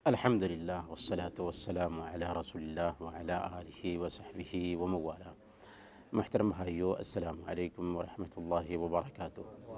الحمدللہ والصلاة والسلام علی رسول اللہ وعلی آلہ وصحبہ وموالا۔ محترم بھائیو، السلام علیکم ورحمۃ اللہ وبرکاتہ۔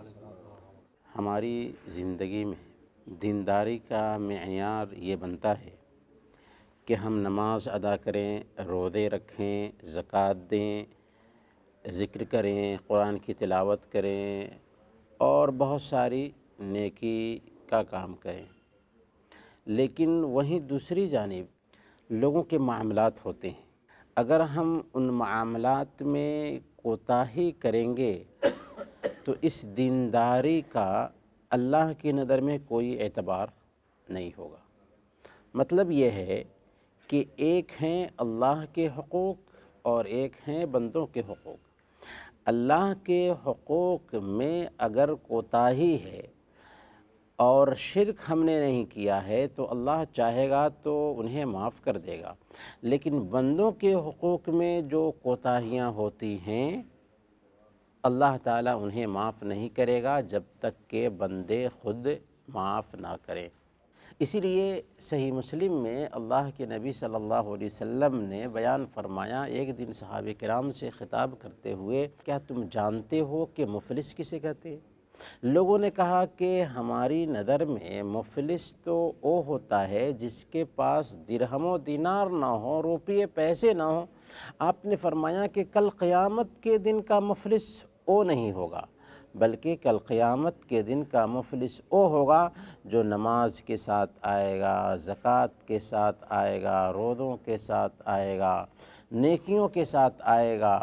ہماری زندگی میں دینداری کا معیار یہ بنتا ہے کہ ہم نماز ادا کریں، روزے رکھیں، زکوٰۃ دیں، ذکر کریں، قرآن کی تلاوت کریں اور بہت ساری نیکی کا کام کریں۔ لیکن وہیں دوسری جانب لوگوں کے معاملات ہوتے ہیں، اگر ہم ان معاملات میں کوتاہی کریں گے تو اس دینداری کا اللہ کی نظر میں کوئی اعتبار نہیں ہوگا۔ مطلب یہ ہے کہ ایک ہیں اللہ کے حقوق اور ایک ہیں بندوں کے حقوق۔ اللہ کے حقوق میں اگر کوتاہی ہے اور شرک ہم نے نہیں کیا ہے تو اللہ چاہے گا تو انہیں معاف کر دے گا، لیکن بندوں کے حقوق میں جو کوتاہیاں ہوتی ہیں اللہ تعالیٰ انہیں معاف نہیں کرے گا جب تک کہ بندے خود معاف نہ کریں۔ اسی لیے صحیح مسلم میں اللہ کے نبی صلی اللہ علیہ وسلم نے بیان فرمایا، ایک دن صحابہ کرام سے خطاب کرتے ہوئے، کیا تم جانتے ہو کہ مفلس کسے کہتے ہیں؟ لوگوں نے کہا کہ ہماری نظر میں مفلس تو وہ ہوتا ہے جس کے پاس درہم و دینار نہ ہو، روپیے پیسے نہ ہوں۔ آپ نے فرمایا کہ کل قیامت کے دن کا مفلس وہ نہیں ہوگا، بلکہ کل قیامت کے دن کا مفلس وہ ہوگا جو نماز کے ساتھ آئے گا، زکوٰۃ کے ساتھ آئے گا، روزوں کے ساتھ آئے گا، نیکیوں کے ساتھ آئے گا،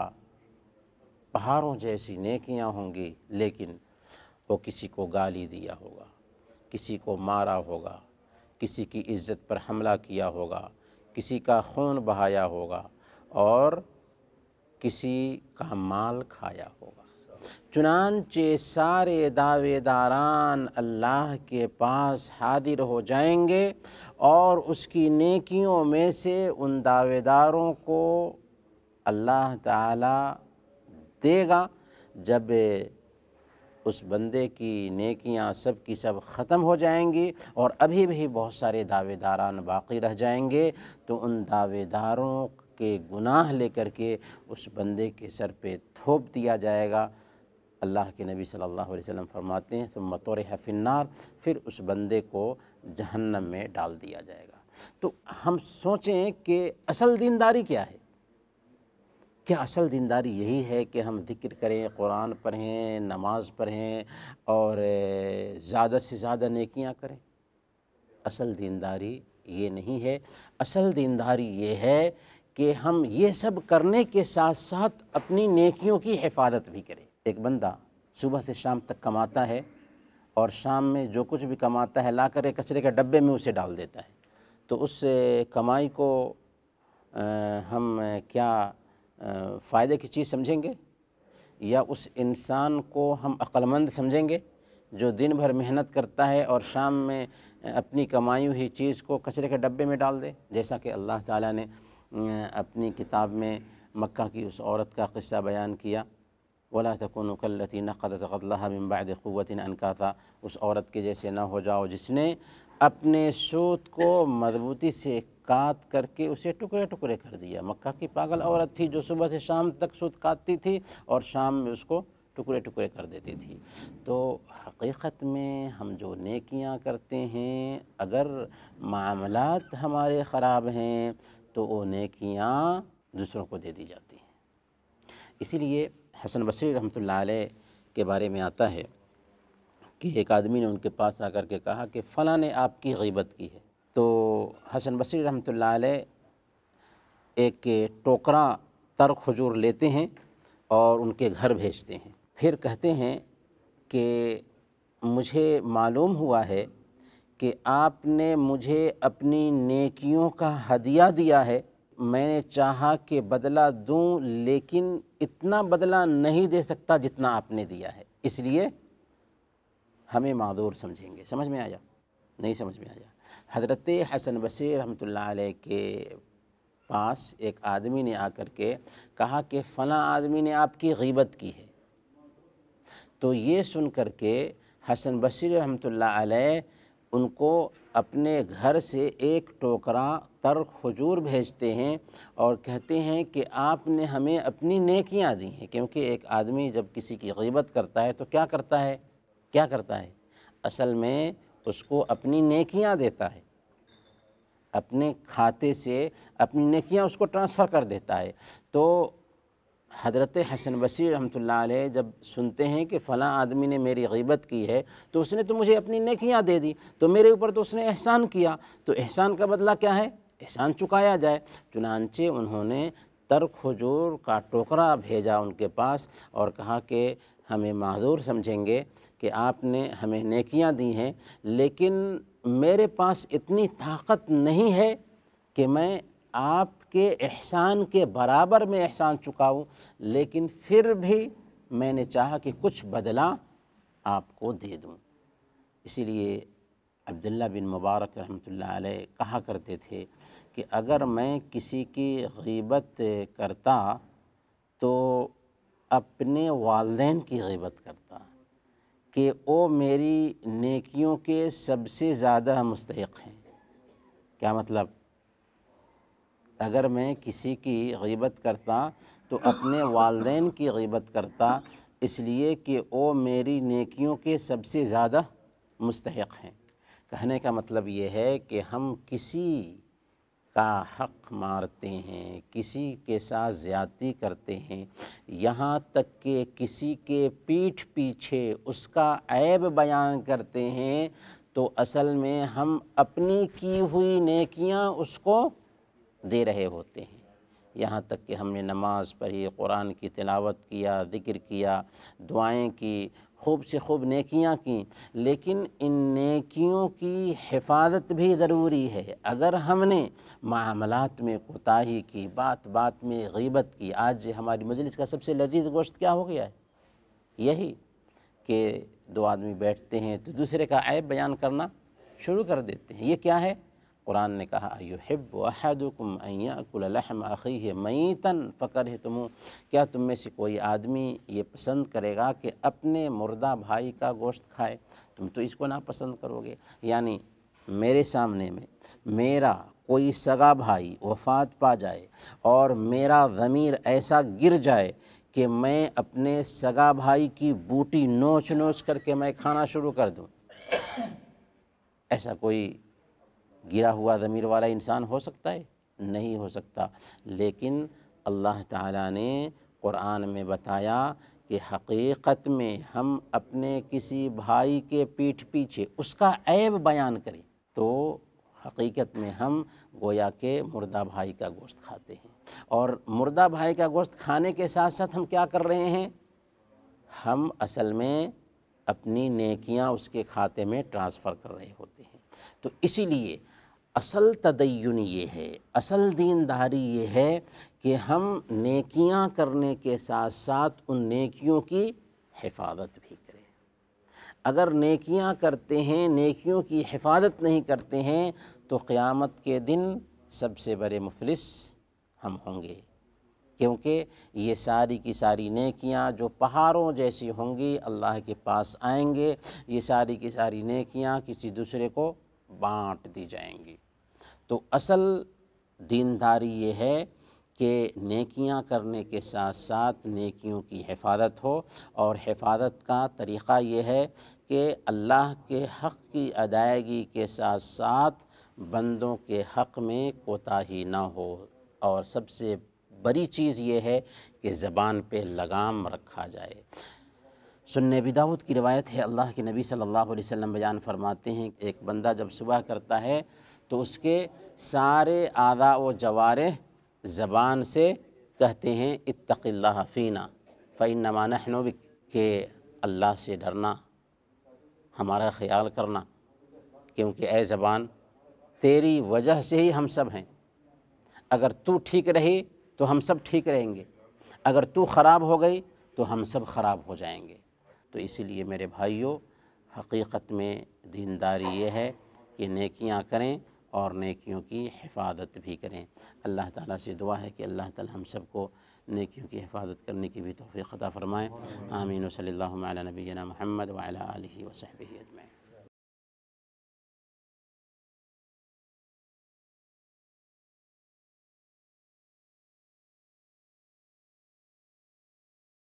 پہاڑوں جیسی نیکیاں ہوں گی، لیکن وہ کسی کو گالی دیا ہوگا، کسی کو مارا ہوگا، کسی کی عزت پر حملہ کیا ہوگا، کسی کا خون بہایا ہوگا اور کسی کا مال کھایا ہوگا۔ چنانچہ سارے دعوے داران اللہ کے پاس حاضر ہو جائیں گے اور اس کی نیکیوں میں سے ان دعوے داروں کو اللہ تعالیٰ دے گا۔ جب اس بندے کی نیکیاں سب کی سب ختم ہو جائیں گی اور ابھی بھی بہت سارے دعوے داران باقی رہ جائیں گے تو ان دعوے داروں کے گناہ لے کر کے اس بندے کے سر پہ تھوپ دیا جائے گا۔ اللہ کے نبی صلی اللہ علیہ وسلم فرماتے ہیں ثم طرح فی النار، پھر اس بندے کو جہنم میں ڈال دیا جائے گا۔ تو ہم سوچیں کہ اصل دینداری کیا ہے؟ کیا اصل دینداری یہی ہے کہ ہم ذکر کریں، قرآن پڑھیں، نماز پڑھیں اور زیادہ سے زیادہ نیکیاں کریں؟ اصل دینداری یہ نہیں ہے۔ اصل دینداری یہ ہے کہ ہم یہ سب کرنے کے ساتھ ساتھ اپنی نیکیوں کی حفاظت بھی کریں۔ ایک بندہ صبح سے شام تک کماتا ہے اور شام میں جو کچھ بھی کماتا ہے لا کر ایک کچرے کے ڈبے میں اسے ڈال دیتا ہے، تو اس کمائی کو ہم کیا فائدے کی چیز سمجھیں گے؟ یا اس انسان کو ہم عقل مند سمجھیں گے جو دن بھر محنت کرتا ہے اور شام میں اپنی کمائی ہوئی چیز کو کچرے کے ڈبے میں ڈال دے؟ جیسا کہ اللہ تعالیٰ نے اپنی کتاب میں مکہ کی اس عورت کا قصہ بیان کیا، وَلَا تَكُونُوا كَالَّتِي نَقَضَتْ غَزْلَهَا مِن بَعْدِ قُوَّةٍ أَنْكَاثًا، اس عورت کے جیسے نہ ہو جاؤ جس نے اپنے سوت کو مضبوطی سے کاٹ کر کے اسے ٹکڑے ٹکڑے کر دیا۔ مکہ کی پاگل عورت تھی جو صبح سے شام تک سوت کاٹتی تھی اور شام میں اس کو ٹکڑے ٹکڑے کر دیتی تھی۔ تو حقیقت میں ہم جو نیکیاں کرتے ہیں، اگر معاملات ہمارے خراب ہیں تو وہ نیکیاں دوسروں کو دے دی جاتی ہیں۔ اسی لیے حسن بصری رحمۃ اللہ علیہ کے بارے میں آتا ہے کہ ایک آدمی نے ان کے پاس آ کر کے کہا کہ فلاں نے آپ کی غیبت کی ہے۔ تو حسن بصری رحمۃ اللہ علیہ ایک ٹوکرا تر کھجور لیتے ہیں اور ان کے گھر بھیجتے ہیں، پھر کہتے ہیں کہ مجھے معلوم ہوا ہے کہ آپ نے مجھے اپنی نیکیوں کا ہدیہ دیا ہے، میں نے چاہا کہ بدلہ دوں لیکن اتنا بدلہ نہیں دے سکتا جتنا آپ نے دیا ہے، اس لیے ہمیں معذور سمجھیں گے۔ سمجھ میں آیا؟ نہیں سمجھ میں آیا؟ حضرت حسن بصری رحمۃ اللہ علیہ کے پاس ایک آدمی نے آ کر کے کہا کہ فلاں آدمی نے آپ کی غیبت کی ہے۔ تو یہ سن کر کے حسن بصری رحمۃ اللہ علیہ ان کو اپنے گھر سے ایک ٹوکرا تر کھجور بھیجتے ہیں اور کہتے ہیں کہ آپ نے ہمیں اپنی نیکیاں دی ہیں، کیونکہ ایک آدمی جب کسی کی غیبت کرتا ہے تو کیا کرتا ہے اصل میں اس کو اپنی نیکیاں دیتا ہے، اپنے کھاتے سے اپنی نیکیاں اس کو ٹرانسفر کر دیتا ہے۔ تو حضرت حسن بصری رحمۃ اللہ علیہ جب سنتے ہیں کہ فلاں آدمی نے میری غیبت کی ہے تو اس نے تو مجھے اپنی نیکیاں دے دی، تو میرے اوپر تو اس نے احسان کیا، تو احسان کا بدلہ کیا ہے؟ احسان چکایا جائے۔ چنانچہ انہوں نے تر کھجور کا ٹوکرا بھیجا ان کے پاس اور کہا کہ ہمیں معذور سمجھیں گے کہ آپ نے ہمیں نیکیاں دی ہیں، لیکن میرے پاس اتنی طاقت نہیں ہے کہ میں آپ کے احسان کے برابر میں احسان چکاؤں، لیکن پھر بھی میں نے چاہا کہ کچھ بدلہ آپ کو دے دوں۔ اسی لیے عبداللہ بن مبارک رحمۃ اللہ علیہ کہا کرتے تھے کہ اگر میں کسی کی غیبت کرتا تو اپنے والدین کی غیبت کرتا کہ وہ میری نیکیوں کے سب سے زیادہ مستحق ہیں۔ کیا مطلب؟ اگر میں کسی کی غیبت کرتا تو اپنے والدین کی غیبت کرتا، اس لیے کہ وہ میری نیکیوں کے سب سے زیادہ مستحق ہیں۔ کہنے کا مطلب یہ ہے کہ ہم کسی کا حق مارتے ہیں، کسی کے ساتھ زیادتی کرتے ہیں، یہاں تک کہ کسی کے پیٹھ پیچھے اس کا عیب بیان کرتے ہیں، تو اصل میں ہم اپنی کی ہوئی نیکیاں اس کو دے رہے ہوتے ہیں۔ یہاں تک کہ ہم نے نماز پڑھی، قرآن کی تلاوت کیا، ذکر کیا، دعائیں کی، خوب سے خوب نیکیاں کیں، لیکن ان نیکیوں کی حفاظت بھی ضروری ہے۔ اگر ہم نے معاملات میں کوتاہی کی، بات بات میں غیبت کی، آج ہماری مجلس کا سب سے لذیذ گوشت کیا ہو گیا ہے؟ یہی کہ دو آدمی بیٹھتے ہیں تو دوسرے کا عیب بیان کرنا شروع کر دیتے ہیں۔ یہ کیا ہے؟ قرآن نے کہا اَيُحِبُّ أَحَدُكُمْ أَن يَأْكُلَ لَحْمَ أَخِيهِ مَيْتًا فَكَرِهْتُمُوهُ، کیا تم میں سے کوئی آدمی یہ پسند کرے گا کہ اپنے مردہ بھائی کا گوشت کھائے؟ تم تو اس کو ناپسند کرو گے۔ یعنی میرے سامنے میں میرا کوئی سگا بھائی وفات پا جائے اور میرا ضمیر ایسا گر جائے کہ میں اپنے سگا بھائی کی بوٹی نوچ نوچ کر کے میں کھانا شروع کر دوں، ایسا کوئی گرا ہوا ضمیر والا انسان ہو سکتا ہے؟ نہیں ہو سکتا۔ لیکن اللہ تعالیٰ نے قرآن میں بتایا کہ حقیقت میں ہم اپنے کسی بھائی کے پیٹھ پیچھے اس کا عیب بیان کریں تو حقیقت میں ہم گویا کہ مردہ بھائی کا گوشت کھاتے ہیں، اور مردہ بھائی کا گوشت کھانے کے ساتھ ساتھ ہم کیا کر رہے ہیں؟ ہم اصل میں اپنی نیکیاں اس کے کھاتے میں ٹرانسفر کر رہے ہوتے ہیں۔ تو اسی لیے اصل تدین یہ ہے، اصل دینداری یہ ہے کہ ہم نیکیاں کرنے کے ساتھ ساتھ ان نیکیوں کی حفاظت بھی کریں۔ اگر نیکیاں کرتے ہیں، نیکیوں کی حفاظت نہیں کرتے ہیں تو قیامت کے دن سب سے بڑے مفلس ہم ہوں گے، کیونکہ یہ ساری کی ساری نیکیاں جو پہاڑوں جیسی ہوں گی اللہ کے پاس آئیں گے، یہ ساری کی ساری نیکیاں کسی دوسرے کو بانٹ دی جائیں گی۔ تو اصل دینداری یہ ہے کہ نیکیاں کرنے کے ساتھ ساتھ نیکیوں کی حفاظت ہو، اور حفاظت کا طریقہ یہ ہے کہ اللہ کے حق کی ادائیگی کے ساتھ ساتھ بندوں کے حق میں کوتاہی نہ ہو، اور سب سے بڑی چیز یہ ہے کہ زبان پہ لگام رکھا جائے۔ سنن ابی داؤد کی روایت ہے، اللہ کے نبی صلی اللہ علیہ وسلم بیان فرماتے ہیں کہ ایک بندہ جب صبح کرتا ہے تو اس کے سارے اعضاء و جوارح زبان سے کہتے ہیں اتق اللہ فینا فإنما نحن بک، کہ اللہ سے ڈرنا، ہمارا خیال کرنا، کیونکہ اے زبان تیری وجہ سے ہی ہم سب ہیں، اگر تو ٹھیک رہی تو ہم سب ٹھیک رہیں گے، اگر تو خراب ہو گئی تو ہم سب خراب ہو جائیں گے۔ تو اسی لیے میرے بھائیوں، حقیقت میں دینداری یہ ہے کہ نیکیاں کریں اور نیکیوں کی حفاظت بھی کریں۔ اللہ تعالیٰ سے دعا ہے کہ اللہ تعالیٰ ہم سب کو نیکیوں کی حفاظت کرنے کی بھی توفیق عطا فرمائے۔ آمین و صلی اللہ علی نبینا محمد وعلی آلہ وصحبہ اجمعین۔